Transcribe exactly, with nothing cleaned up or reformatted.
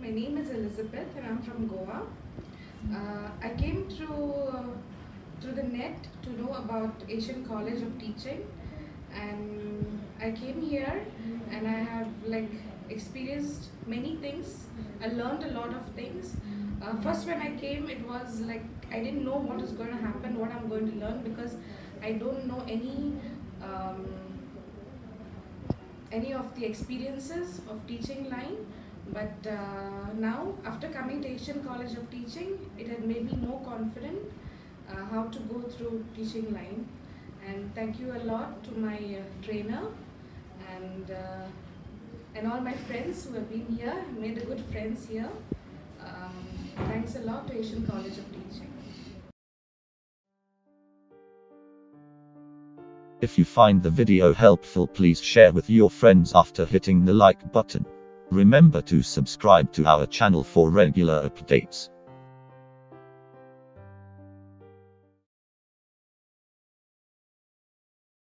My name is Elizabeth and I'm from Goa. Uh, I came through uh, through the net to know about Asian College of Teaching, and I came here and I have like experienced many things. I learned a lot of things. Uh, first when I came, it was like I didn't know what is going to happen, what I'm going to learn, because I don't know any um, any of the experiences of teaching line. But uh, now, after coming to Asian College of Teaching, it had made me more confident uh, how to go through teaching line. And thank you a lot to my uh, trainer and uh, and all my friends who have been here, made a good friends here. Um, thanks a lot to Asian College of Teaching. If you find the video helpful, please share with your friends after hitting the like button. Remember to subscribe to our channel for regular updates.